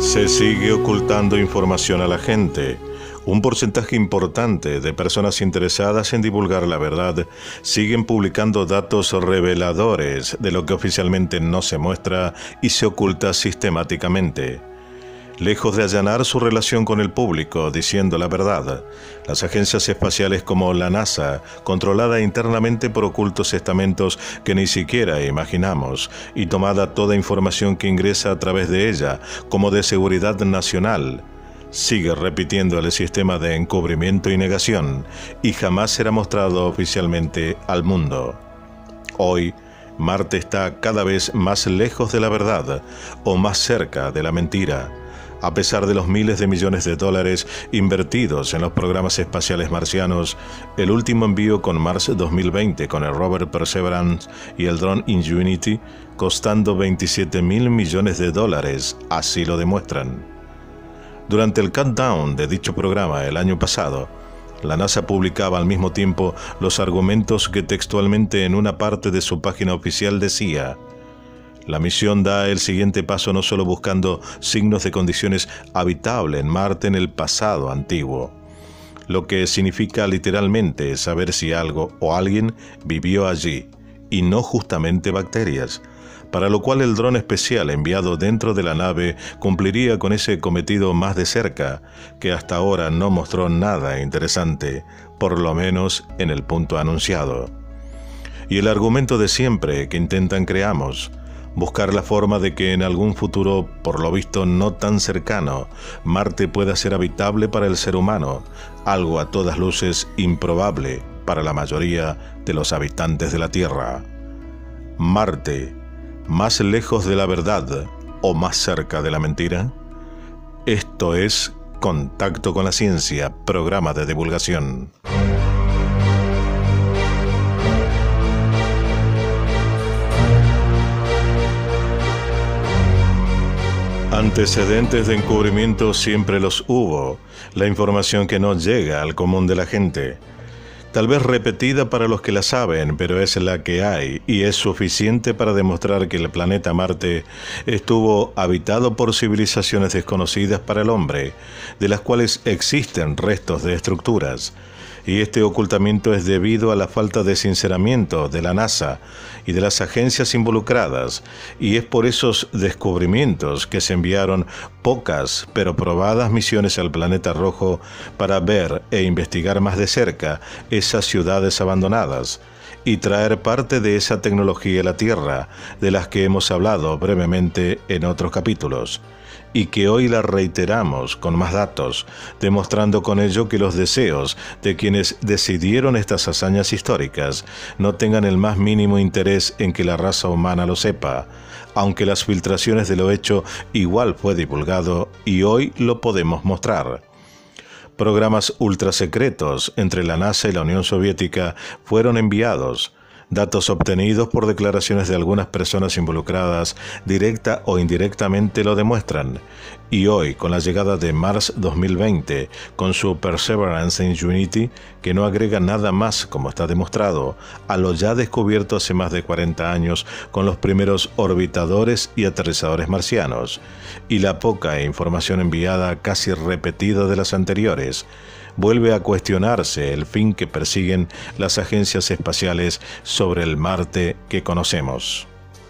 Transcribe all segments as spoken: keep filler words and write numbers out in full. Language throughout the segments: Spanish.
Se sigue ocultando información a la gente. Un porcentaje importante de personas interesadas en divulgar la verdad siguen publicando datos reveladores de lo que oficialmente no se muestra y se oculta sistemáticamente. Lejos de allanar su relación con el público diciendo la verdad, las agencias espaciales como la NASA, controlada internamente por ocultos estamentos que ni siquiera imaginamos, y tomada toda información que ingresa a través de ella como de seguridad nacional, sigue repitiendo el sistema de encubrimiento y negación, y jamás será mostrado oficialmente al mundo. Hoy, Marte está cada vez más lejos de la verdad, o más cerca de la mentira. A pesar de los miles de millones de dólares invertidos en los programas espaciales marcianos, el último envío con Mars dos mil veinte con el rover Perseverance y el dron Ingenuity, costando veintisiete mil millones de dólares, así lo demuestran. Durante el countdown de dicho programa el año pasado, la NASA publicaba al mismo tiempo los argumentos que textualmente en una parte de su página oficial decía: la misión da el siguiente paso no solo buscando signos de condiciones habitables en Marte en el pasado antiguo, lo que significa literalmente saber si algo o alguien vivió allí, y no justamente bacterias, para lo cual el dron especial enviado dentro de la nave cumpliría con ese cometido más de cerca, que hasta ahora no mostró nada interesante, por lo menos en el punto anunciado. Y el argumento de siempre que intentan creamos: buscar la forma de que en algún futuro, por lo visto no tan cercano, Marte pueda ser habitable para el ser humano, algo a todas luces improbable para la mayoría de los habitantes de la Tierra. Marte, ¿más lejos de la verdad o más cerca de la mentira? Esto es Contacto con la Ciencia, programa de divulgación. Antecedentes de encubrimiento siempre los hubo, la información que no llega al común de la gente. Tal vez repetida para los que la saben, pero es la que hay y es suficiente para demostrar que el planeta Marte estuvo habitado por civilizaciones desconocidas para el hombre, de las cuales existen restos de estructuras. Y este ocultamiento es debido a la falta de sinceramiento de la NASA y de las agencias involucradas, y es por esos descubrimientos que se enviaron pocas pero probadas misiones al planeta rojo para ver e investigar más de cerca esas ciudades abandonadas y traer parte de esa tecnología a la Tierra, de las que hemos hablado brevemente en otros capítulos, y que hoy la reiteramos con más datos, demostrando con ello que los deseos de quienes decidieron estas hazañas históricas no tengan el más mínimo interés en que la raza humana lo sepa, aunque las filtraciones de lo hecho igual fue divulgado y hoy lo podemos mostrar. Programas ultrasecretos entre la NASA y la Unión Soviética fueron enviados. Datos obtenidos por declaraciones de algunas personas involucradas, directa o indirectamente, lo demuestran. Y hoy, con la llegada de Mars dos mil veinte, con su Perseverance Ingenuity, que no agrega nada más, como está demostrado, a lo ya descubierto hace más de cuarenta años con los primeros orbitadores y aterrizadores marcianos, y la poca información enviada casi repetida de las anteriores, vuelve a cuestionarse el fin que persiguen las agencias espaciales sobre el Marte que conocemos.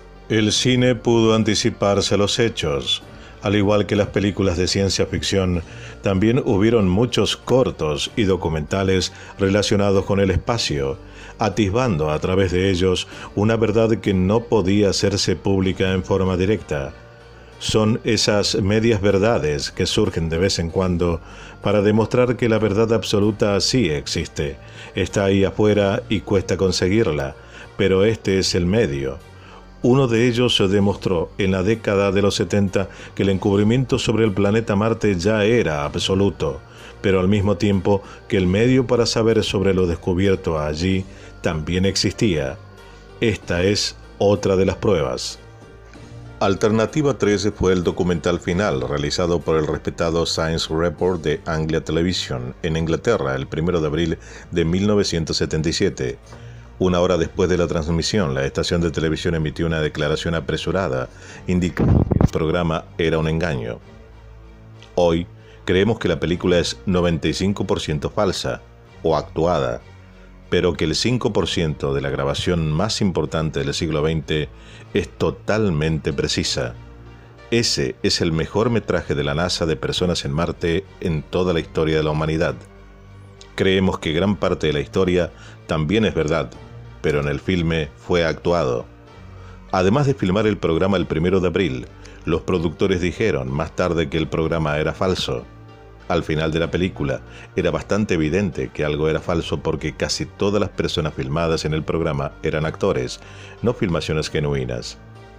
El cine pudo anticiparse a los hechos. Al igual que las películas de ciencia ficción, también hubieron muchos cortos y documentales relacionados con el espacio, atisbando a través de ellos una verdad que no podía hacerse pública en forma directa. Son esas medias verdades que surgen de vez en cuando para demostrar que la verdad absoluta sí existe, está ahí afuera y cuesta conseguirla, pero este es el medio. Uno de ellos se demostró en la década de los setenta que el encubrimiento sobre el planeta Marte ya era absoluto, pero al mismo tiempo que el medio para saber sobre lo descubierto allí también existía. Esta es otra de las pruebas. Alternativa tres fue el documental final realizado por el respetado Science Report de Anglia Television en Inglaterra el primero de abril de mil novecientos setenta y siete. Una hora después de la transmisión, la estación de televisión emitió una declaración apresurada, indicando que el programa era un engaño. Hoy creemos que la película es noventa y cinco por ciento falsa o actuada, pero que el cinco por ciento de la grabación más importante del siglo veinte es totalmente precisa. Ese es el mejor metraje de la NASA de personas en Marte en toda la historia de la humanidad. Creemos que gran parte de la historia también es verdad, pero en el filme fue actuado. Además de filmar el programa el primero de abril, los productores dijeron más tarde que el programa era falso. Al final de la película, era bastante evidente que algo era falso porque casi todas las personas filmadas en el programa eran actores, no filmaciones genuinas.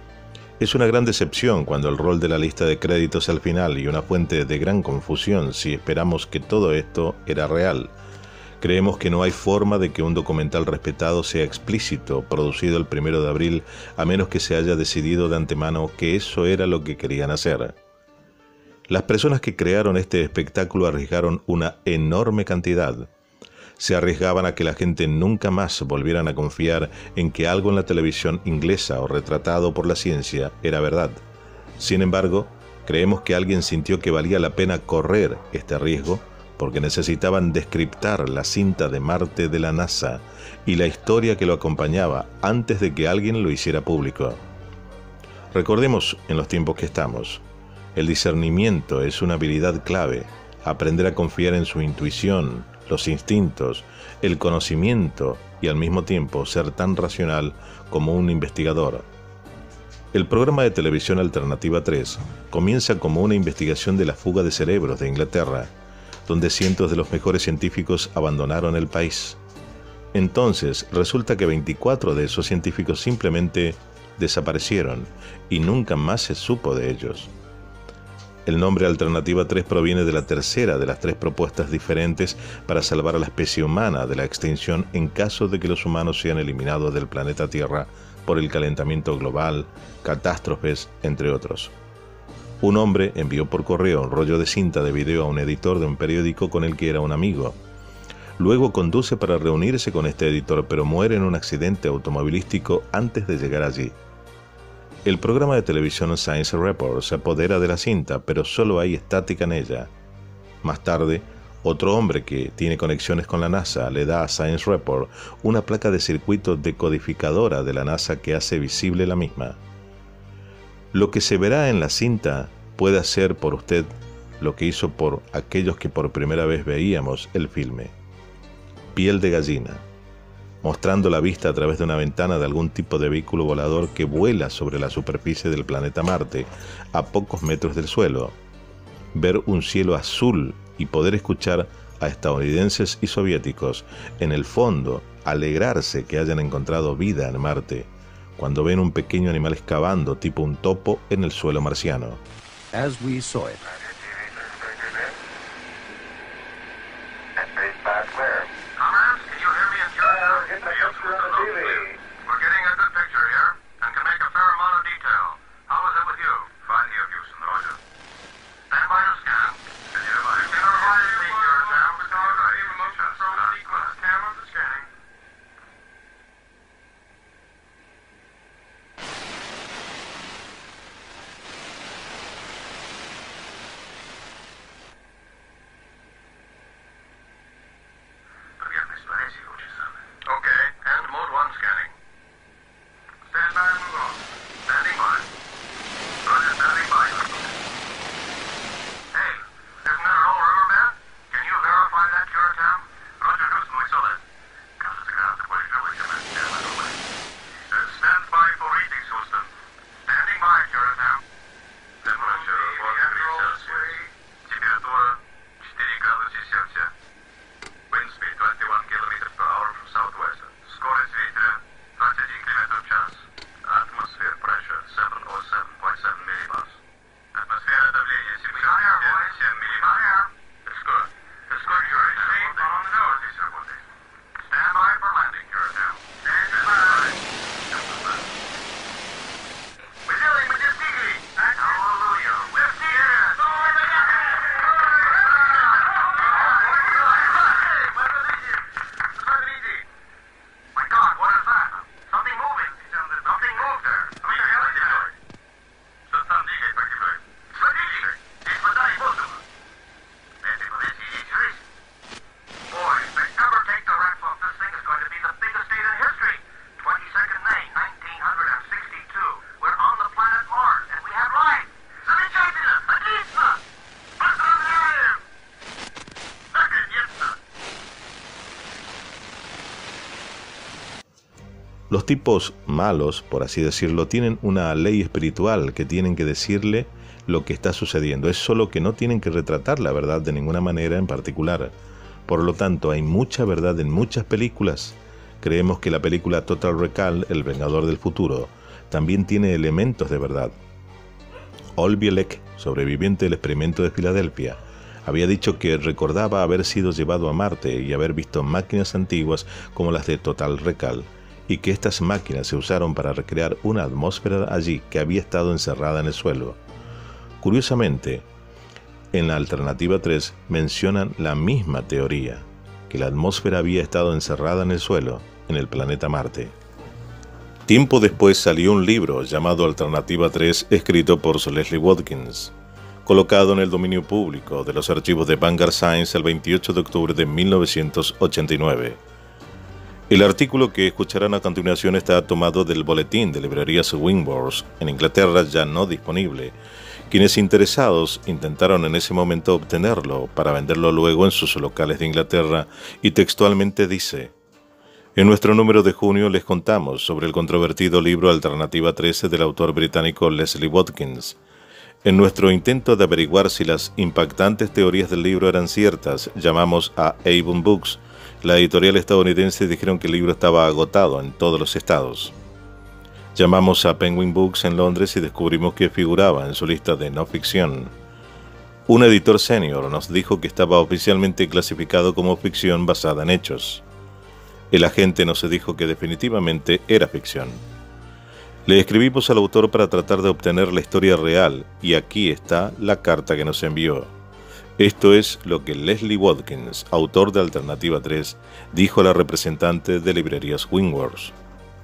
Es una gran decepción cuando el rol de la lista de créditos al final y una fuente de gran confusión si esperamos que todo esto era real. Creemos que no hay forma de que un documental respetado sea explícito, producido el primero de abril, a menos que se haya decidido de antemano que eso era lo que querían hacer. Las personas que crearon este espectáculo arriesgaron una enorme cantidad. Se arriesgaban a que la gente nunca más volvieran a confiar en que algo en la televisión inglesa o retratado por la ciencia era verdad. Sin embargo, creemos que alguien sintió que valía la pena correr este riesgo porque necesitaban descriptar la cinta de Marte de la NASA y la historia que lo acompañaba antes de que alguien lo hiciera público. Recordemos en los tiempos que estamos. El discernimiento es una habilidad clave. Aprender a confiar en su intuición, los instintos, el conocimiento y al mismo tiempo ser tan racional como un investigador. El programa de televisión Alternativa tres comienza como una investigación de la fuga de cerebros de Inglaterra, donde cientos de los mejores científicos abandonaron el país. Entonces resulta que veinticuatro de esos científicos simplemente desaparecieron y nunca más se supo de ellos. El nombre Alternativa tres proviene de la tercera de las tres propuestas diferentes para salvar a la especie humana de la extinción en caso de que los humanos sean eliminados del planeta Tierra por el calentamiento global, catástrofes, entre otros. Un hombre envió por correo un rollo de cinta de video a un editor de un periódico con el que era un amigo. Luego conduce para reunirse con este editor, pero muere en un accidente automovilístico antes de llegar allí. El programa de televisión Science Report se apodera de la cinta, pero solo hay estática en ella. Más tarde, otro hombre que tiene conexiones con la NASA le da a Science Report una placa de circuito decodificadora de la NASA que hace visible la misma. Lo que se verá en la cinta puede hacer por usted lo que hizo por aquellos que por primera vez veíamos el filme. Piel de gallina, mostrando la vista a través de una ventana de algún tipo de vehículo volador que vuela sobre la superficie del planeta Marte, a pocos metros del suelo. Ver un cielo azul y poder escuchar a estadounidenses y soviéticos en el fondo alegrarse que hayan encontrado vida en Marte, cuando ven un pequeño animal excavando tipo un topo en el suelo marciano. As we saw it. Los tipos malos, por así decirlo, tienen una ley espiritual que tienen que decirle lo que está sucediendo. Es solo que no tienen que retratar la verdad de ninguna manera en particular. Por lo tanto, hay mucha verdad en muchas películas. Creemos que la película Total Recall, El Vengador del Futuro, también tiene elementos de verdad. Ol Bielek, sobreviviente del experimento de Filadelfia, había dicho que recordaba haber sido llevado a Marte y haber visto máquinas antiguas como las de Total Recall, y que estas máquinas se usaron para recrear una atmósfera allí que había estado encerrada en el suelo. Curiosamente, en la alternativa tres mencionan la misma teoría, que la atmósfera había estado encerrada en el suelo, en el planeta Marte. Tiempo después salió un libro llamado Alternativa tres, escrito por Leslie Watkins, colocado en el dominio público de los archivos de Vanguard Science el veintiocho de octubre de mil novecientos ochenta y nueve. El artículo que escucharán a continuación está tomado del boletín de librerías Wingworth, en Inglaterra, ya no disponible. Quienes interesados intentaron en ese momento obtenerlo para venderlo luego en sus locales de Inglaterra, y textualmente dice: en nuestro número de junio les contamos sobre el controvertido libro Alternativa trece del autor británico Leslie Watkins. En nuestro intento de averiguar si las impactantes teorías del libro eran ciertas, llamamos a Avon Books, la editorial estadounidense, y dijeron que el libro estaba agotado en todos los estados. Llamamos a Penguin Books en Londres y descubrimos que figuraba en su lista de no ficción. Un editor senior nos dijo que estaba oficialmente clasificado como ficción basada en hechos. El agente nos dijo que definitivamente era ficción. Le escribimos al autor para tratar de obtener la historia real, y aquí está la carta que nos envió. Esto es lo que Leslie Watkins, autor de Alternativa tres, dijo a la representante de librerías Wingworth.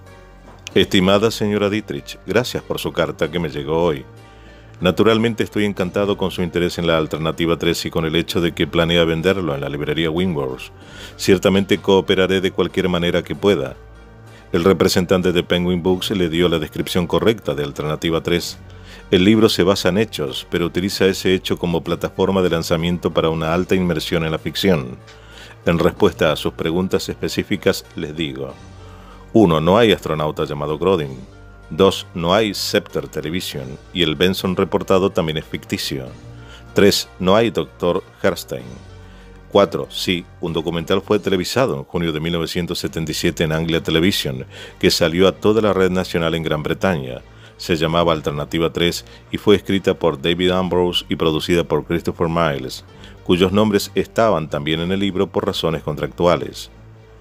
Estimada señora Dietrich, gracias por su carta que me llegó hoy. Naturalmente estoy encantado con su interés en la Alternativa tres y con el hecho de que planea venderlo en la librería Wingworth. Ciertamente cooperaré de cualquier manera que pueda. El representante de Penguin Books le dio la descripción correcta de Alternativa tres. El libro se basa en hechos, pero utiliza ese hecho como plataforma de lanzamiento para una alta inmersión en la ficción. En respuesta a sus preguntas específicas, les digo: uno. No hay astronauta llamado Grodin. dos. No hay Scepter Television, y el Benson reportado también es ficticio. tres. No hay doctor Herstein. cuatro. Sí, un documental fue televisado en junio de mil novecientos setenta y siete en Anglia Television, que salió a toda la red nacional en Gran Bretaña. Se llamaba Alternativa tres y fue escrita por David Ambrose y producida por Christopher Miles, cuyos nombres estaban también en el libro por razones contractuales.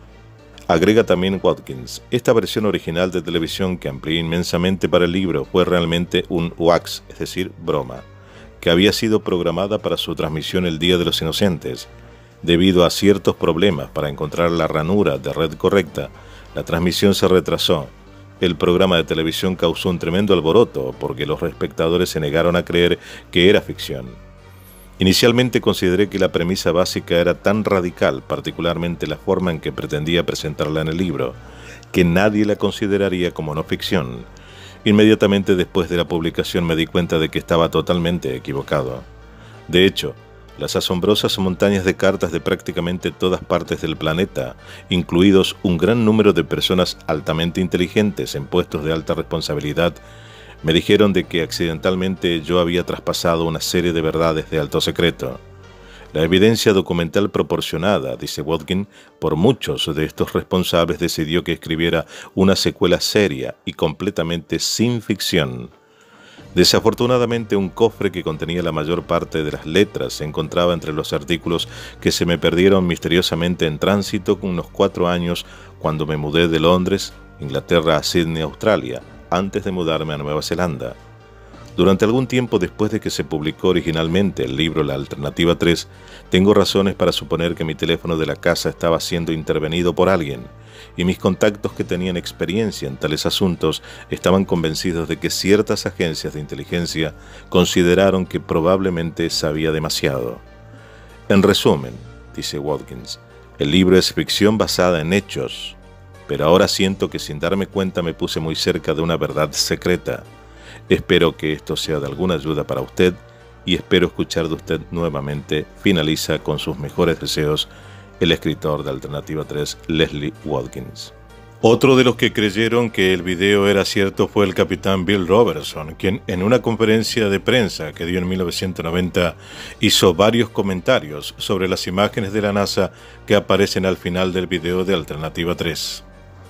Agrega también Watkins: esta versión original de televisión que amplié inmensamente para el libro fue realmente un wax, es decir, broma, que había sido programada para su transmisión el Día de los Inocentes. Debido a ciertos problemas para encontrar la ranura de red correcta, la transmisión se retrasó. El programa de televisión causó un tremendo alboroto porque los espectadores se negaron a creer que era ficción. Inicialmente consideré que la premisa básica era tan radical, particularmente la forma en que pretendía presentarla en el libro, que nadie la consideraría como no ficción. Inmediatamente después de la publicación me di cuenta de que estaba totalmente equivocado. De hecho, las asombrosas montañas de cartas de prácticamente todas partes del planeta, incluidos un gran número de personas altamente inteligentes en puestos de alta responsabilidad, me dijeron de que accidentalmente yo había traspasado una serie de verdades de alto secreto. La evidencia documental proporcionada, dice Watkins, por muchos de estos responsables decidió que escribiera una secuela seria y completamente sin ficción. Desafortunadamente, un cofre que contenía la mayor parte de las letras se encontraba entre los artículos que se me perdieron misteriosamente en tránsito con unos cuatro años cuando me mudé de Londres, Inglaterra, a Sydney, Australia, antes de mudarme a Nueva Zelanda. Durante algún tiempo después de que se publicó originalmente el libro La Alternativa tres, tengo razones para suponer que mi teléfono de la casa estaba siendo intervenido por alguien, y mis contactos que tenían experiencia en tales asuntos estaban convencidos de que ciertas agencias de inteligencia consideraron que probablemente sabía demasiado. En resumen, dice Watkins, el libro es ficción basada en hechos, pero ahora siento que sin darme cuenta me puse muy cerca de una verdad secreta. Espero que esto sea de alguna ayuda para usted y espero escuchar de usted nuevamente. Finaliza con sus mejores deseos el escritor de Alternativa tres, Leslie Watkins. Otro de los que creyeron que el video era cierto fue el capitán Bill Robertson, quien en una conferencia de prensa que dio en mil novecientos noventa hizo varios comentarios sobre las imágenes de la NASA que aparecen al final del video de Alternativa tres.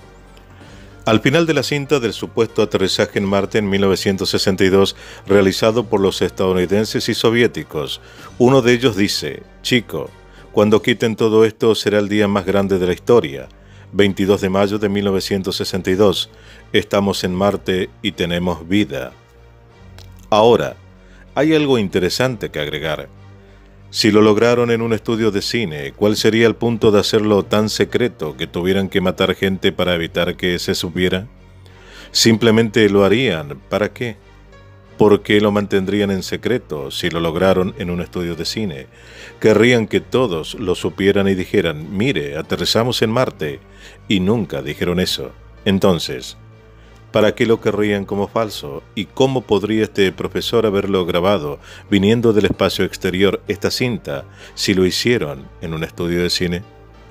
Al final de la cinta del supuesto aterrizaje en Marte en mil novecientos sesenta y dos, realizado por los estadounidenses y soviéticos, uno de ellos dice: «Chico, cuando quiten todo esto será el día más grande de la historia. veintidós de mayo de mil novecientos sesenta y dos, estamos en Marte y tenemos vida». Ahora, hay algo interesante que agregar. Si lo lograron en un estudio de cine, ¿cuál sería el punto de hacerlo tan secreto que tuvieran que matar gente para evitar que se supiera? Simplemente lo harían. ¿Para qué? ¿Por qué lo mantendrían en secreto si lo lograron en un estudio de cine? Querrían que todos lo supieran y dijeran: «Mire, aterrizamos en Marte», y nunca dijeron eso. Entonces, ¿para qué lo querrían como falso? ¿Y cómo podría este profesor haberlo grabado viniendo del espacio exterior esta cinta si lo hicieron en un estudio de cine?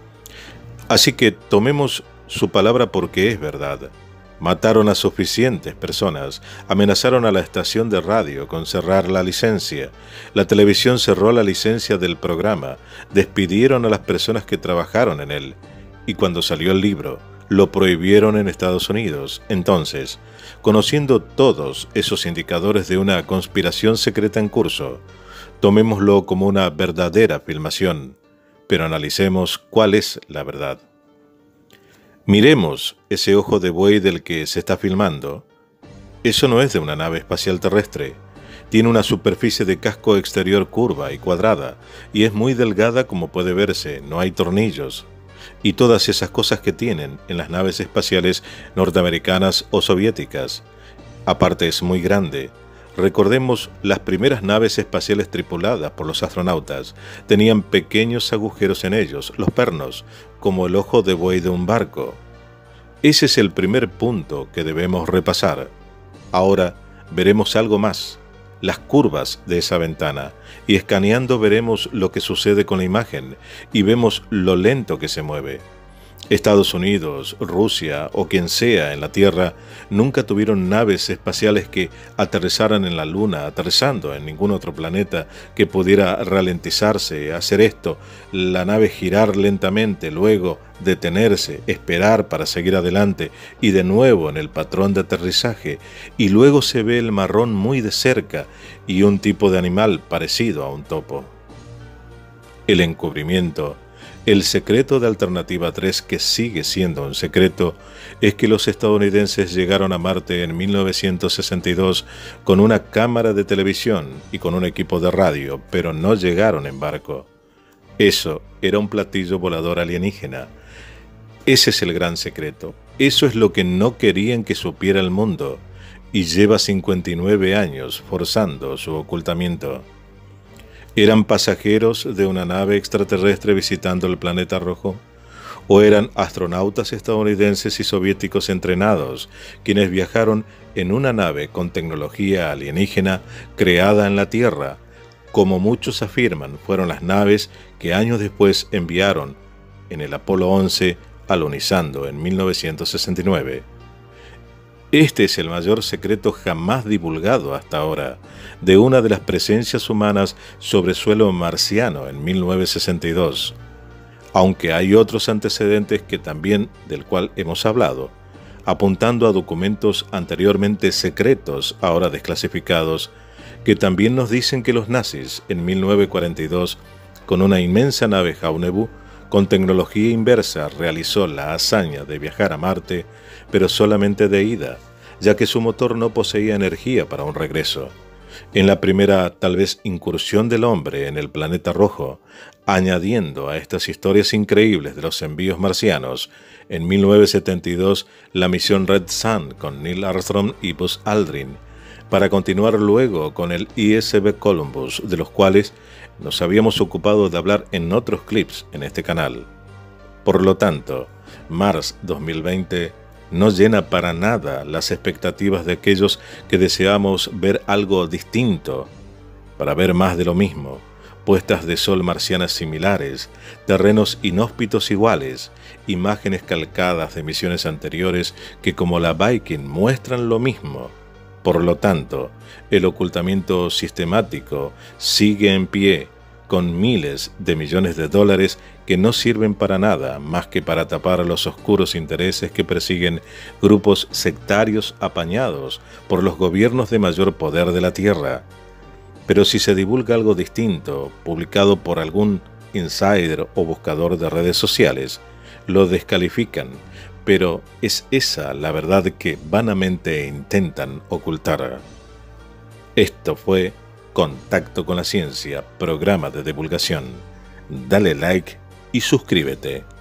Así que tomemos su palabra porque es verdad. Mataron a suficientes personas, amenazaron a la estación de radio con cerrar la licencia, la televisión cerró la licencia del programa, despidieron a las personas que trabajaron en él, y cuando salió el libro, lo prohibieron en Estados Unidos. Entonces, conociendo todos esos indicadores de una conspiración secreta en curso, tomémoslo como una verdadera filmación, pero analicemos cuál es la verdad. Miremos ese ojo de buey del que se está filmando. Eso no es de una nave espacial terrestre. Tiene una superficie de casco exterior curva y cuadrada, y es muy delgada como puede verse, no hay tornillos. Y todas esas cosas que tienen en las naves espaciales norteamericanas o soviéticas. Aparte es muy grande. Recordemos, las primeras naves espaciales tripuladas por los astronautas tenían pequeños agujeros en ellos, los pernos, como el ojo de buey de un barco. Ese es el primer punto que debemos repasar. Ahora veremos algo más, las curvas de esa ventana, y escaneando veremos lo que sucede con la imagen, y vemos lo lento que se mueve. Estados Unidos, Rusia o quien sea en la Tierra nunca tuvieron naves espaciales que aterrizaran en la Luna, aterrizando en ningún otro planeta que pudiera ralentizarse, hacer esto, la nave girar lentamente, luego detenerse, esperar para seguir adelante y de nuevo en el patrón de aterrizaje, y luego se ve el marrón muy de cerca y un tipo de animal parecido a un topo. El encubrimiento. El secreto de Alternativa tres, que sigue siendo un secreto, es que los estadounidenses llegaron a Marte en mil novecientos sesenta y dos con una cámara de televisión y con un equipo de radio, pero no llegaron en barco. Eso era un platillo volador alienígena. Ese es el gran secreto. Eso es lo que no querían que supiera el mundo, y lleva cincuenta y nueve años forzando su ocultamiento. ¿Eran pasajeros de una nave extraterrestre visitando el planeta rojo? ¿O eran astronautas estadounidenses y soviéticos entrenados, quienes viajaron en una nave con tecnología alienígena creada en la Tierra, como muchos afirman fueron las naves que años después enviaron en el Apolo once alunizando en mil novecientos sesenta y nueve? Este es el mayor secreto jamás divulgado hasta ahora, de una de las presencias humanas sobre suelo marciano en mil novecientos sesenta y dos. Aunque hay otros antecedentes que también del cual hemos hablado, apuntando a documentos anteriormente secretos, ahora desclasificados, que también nos dicen que los nazis en mil novecientos cuarenta y dos, con una inmensa nave Jaunebú, con tecnología inversa, realizó la hazaña de viajar a Marte, pero solamente de ida, ya que su motor no poseía energía para un regreso. En la primera, tal vez, incursión del hombre en el planeta rojo, añadiendo a estas historias increíbles de los envíos marcianos, en mil novecientos setenta y dos la misión Red Sun con Neil Armstrong y Buzz Aldrin, para continuar luego con el I S B Columbus, de los cuales nos habíamos ocupado de hablar en otros clips en este canal. Por lo tanto, Mars dos mil veinte no llena para nada las expectativas de aquellos que deseamos ver algo distinto, para ver más de lo mismo, puestas de sol marcianas similares, terrenos inhóspitos iguales, imágenes calcadas de misiones anteriores que como la Viking muestran lo mismo. Por lo tanto, el ocultamiento sistemático sigue en pie, con miles de millones de dólares que no sirven para nada más que para tapar los oscuros intereses que persiguen grupos sectarios apañados por los gobiernos de mayor poder de la Tierra. Pero si se divulga algo distinto, publicado por algún insider o buscador de redes sociales, lo descalifican, pero es esa la verdad que vanamente intentan ocultar. Esto fue Contacto con la Ciencia, programa de divulgación. Dale like y suscríbete.